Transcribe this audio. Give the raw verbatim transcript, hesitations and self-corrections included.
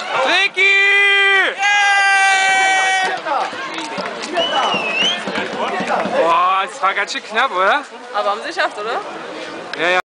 Ricky! Boah, das war ganz schön knapp, oder? Aber haben sie geschafft, oder? Ja, ja.